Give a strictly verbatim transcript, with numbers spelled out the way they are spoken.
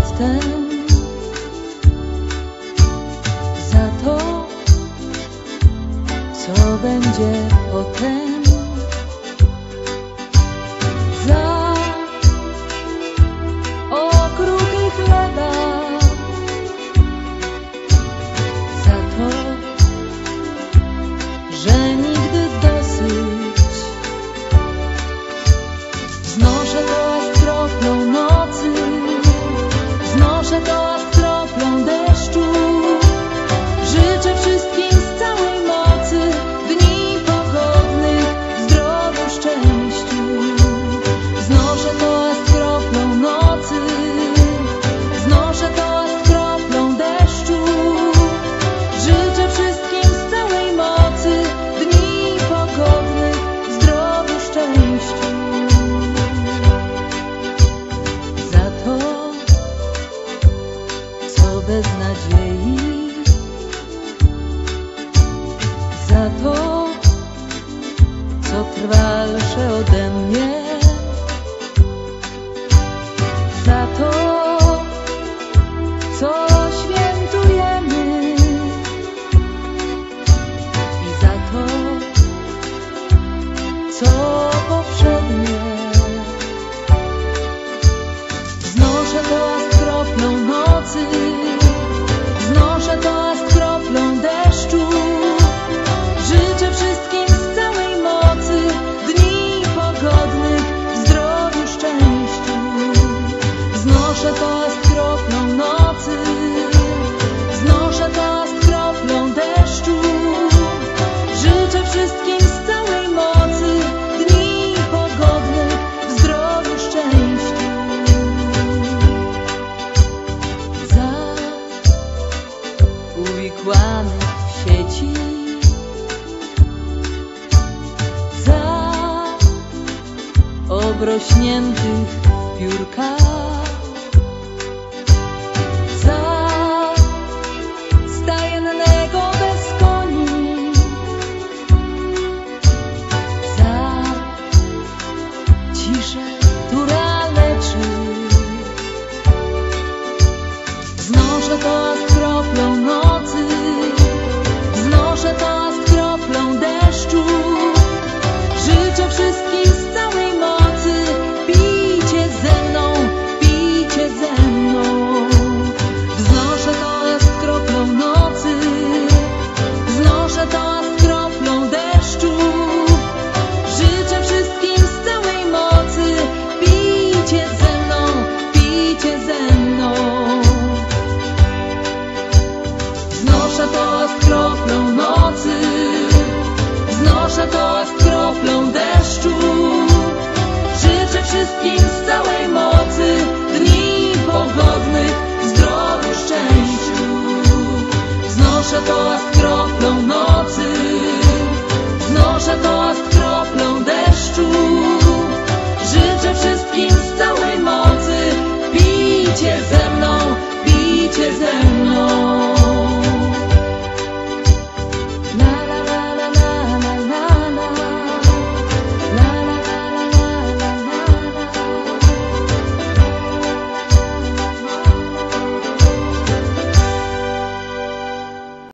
przedtem, za to, co będzie potem, za okruchy chleba, za to, że nigdy dosyć. Znoszę to aż kroplą nocy, znoszę to aż kroplą deszczu. Życzę wszystkim z całej mocy dni pogodnych, zdrowiu, szczęściu. Znoszę to aż kroplą nocy, znoszę to aż kroplą deszczu. Życzę wszystkim z całej mocy dni pogodnych, zdrowiu, szczęściu. Za to, co bez nadziei, za to, co trwalsze ode mnie, za to, co świętujemy, i za to, co poprzednie. Znoszę to aż kroplą nocy, znoszę to aż kroplą deszczu. Życzę wszystkim z całej mocy dni pogodnych, zdrowiu, szczęściu. Znoszę to aż kroplą nocy, znoszę to aż kroplą deszczu. Życzę wszystkim z całej mocy dni pogodnych, zdrowiu, szczęściu. Za uwikłanych w sieci, za obrośniętych w piórka, za stajennego bez koni, za ciszę, która leczy. Znoszę to aż kroplą nocy, znoszę to aż kroplą deszczu. Życzę wszystkim z całej mocy pijcie ze mną, pijcie ze mną. Znoszę to aż kroplą nocy, znoszę to aż kroplą deszczu. Życzę wszystkim z całej mocy pijcie ze mną, pijcie ze mną. Znoszę to aż kroplą nocy, znoszę to aż kroplą deszczu. Życzę wszystkim z całej mocy dni pogodnych, zdrowiu, szczęściu. Znoszę to aż kroplą